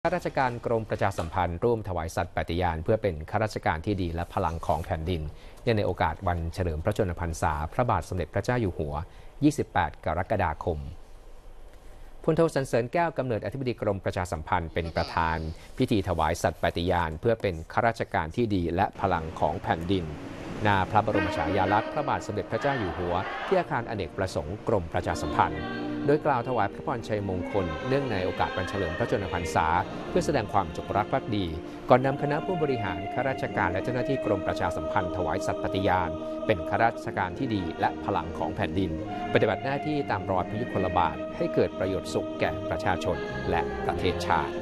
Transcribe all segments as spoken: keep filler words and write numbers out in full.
ข้าราชการกรมประชาสัมพันธ์ร่วมถวายสัตย์ปฏิญาณเพื่อเป็นข้าราชการที่ดีและพลังของแผ่นดินเนื่องในโอกาสวันเฉลิมพระชนมพรรษาพระบาทสมเด็จพระเจ้าอยู่หัว ยี่สิบแปด กรกฎาคมพลโทสรรเสริญแก้วกำเนิดอธิบดีกรมประชาสัมพันธ์เป็นประธานพิธีถวายสัตย์ปฏิญาณเพื่อเป็นข้าราชการที่ดีและพลังของแผ่นดินณพระบรมฉายาลักษณ์พระบาทสมเด็จพระเจ้าอยู่หัวที่อาคารอเนกประสงค์กรมประชาสัมพันธ์โดยกล่าวถวายพระพรชัยมงคลเนื่องในโอกาสวันเฉลิมพระชนมพรรษาเพื่อแสดงความจงรักภักดีก่อนนำคณะผู้บริหารข้าราชการและเจ้าหน้าที่กรมประชาสัมพันธ์ถวายสัตย์ปฏิญาณเป็นข้าราชการที่ดีและพลังของแผ่นดินปฏิบัติหน้าที่ตามรอยพระยุคลบาทให้เกิดประโยชน์สุขแก่ประชาชนและประเทศชาติ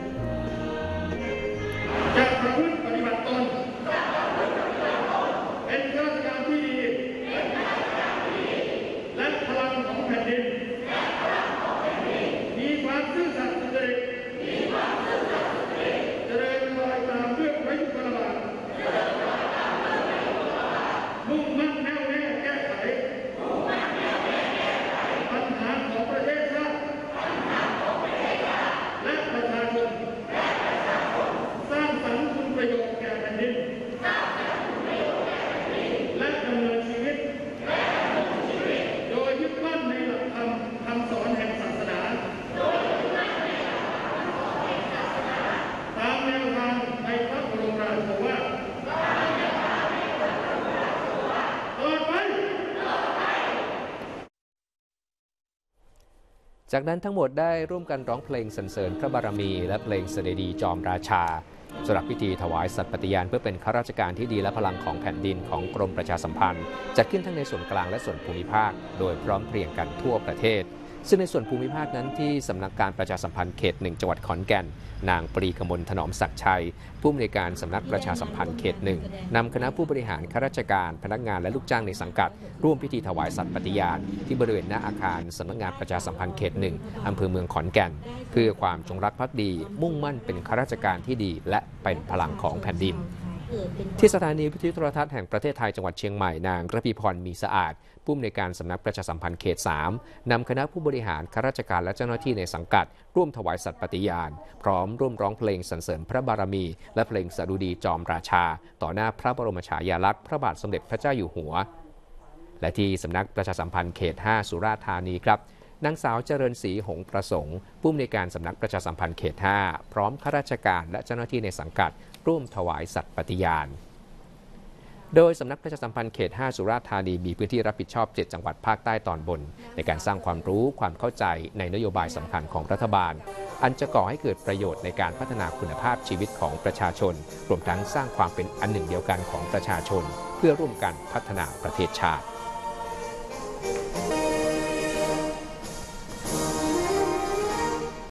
จะประพฤติปฏิบัติตนเป็นข้าราชการที่ดีและพลังของแผ่นดินมีความซื่อสัตย์สุจริตเจริญรอยตามด้วยพระยุคลบาทมุ่งมั่นแน่วแน่แก้ไขปัญหาของประเทศชาติและประชาชนสร้างสรรค์คุณประโยชน์แก่แผ่นดินและดำเนินชีวิตโดยยึดมั่นในหลักธรรมคำสอนแห่งศาสนาตามแนวทางในพระบรมราโชวาทต่อไปจากนั้นทั้งหมดได้ร่วมกันร้องเพลงสรรเสริญพระบารมีและเพลงเสด็จดีจอมราชาสำหรับพิธีถวายสัตย์ปฏิญาณเพื่อเป็นข้าราชการที่ดีและพลังของแผ่นดินของกรมประชาสัมพันธ์จัดขึ้นทั้งในส่วนกลางและส่วนภูมิภาคโดยพร้อมเพรียงกันทั่วประเทศซึ่งในส่วนภูมิภาคนั้นที่สำนักการประชาสัมพันธ์เขตหนึ่งจังหวัดขอนแก่นนางปรีกมลถนอมศักดิ์ชัยผู้อำนวยการสำนักประชาสัมพันธ์เขตหนึ่งนำคณะผู้บริหารข้าราชการพนักงานและลูกจ้างในสังกัดร่วมพิธีถวายสัตย์ปฏิญาณที่บริเวณหน้าอาคารสำนักงานประชาสัมพันธ์เขตหนึ่งอำเภอเมืองขอนแก่นเพื่อความจงรักภักดีมุ่งมั่นเป็นข้าราชการที่ดีและเป็นพลังของแผ่นดินที่สถานีวิทยุโทรทัศน์แห่งประเทศไทยจังหวัดเชียงใหม่นางระพีพรมีสะอาดผู้อำนวยการสำนักประชาสัมพันธ์เขตสามนำคณะผู้บริหารข้าราชการและเจ้าหน้าที่ในสังกัดร่วมถวายสัตย์ปฏิญาณพร้อมร่วมร้องเพลงสรรเสริญพระบารมีและเพลงสดุดีจอมราชาต่อหน้าพระบรมฉายาลักษณ์พระบาทสมเด็จพระเจ้าอยู่หัวและที่สำนักประชาสัมพันธ์เขตห้าสุราษฎร์ธานีครับนางสาวเจริญศรีหงส์ประสงค์ผู้อำนวยการสำนักประชาสัมพันธ์เขตห้าพร้อมข้าราชการและเจ้าหน้าที่ในสังกัดร่วมถวายสัตย์ปฏิญาณโดยสำนักประชาสัมพันธ์เขตห้าสุราษฎร์ธานีมีพื้นที่รับผิดชอบเจ็ดจังหวัดภาคใต้ตอนบนในการสร้างความรู้ความเข้าใจในนโยบายสำคัญของรัฐบาลอันจะก่อให้เกิดประโยชน์ในการพัฒนาคุณภาพชีวิตของประชาชนรวมทั้งสร้างความเป็นอันหนึ่งเดียวกันของประชาชนเพื่อร่วมกันพัฒนาประเทศชาติ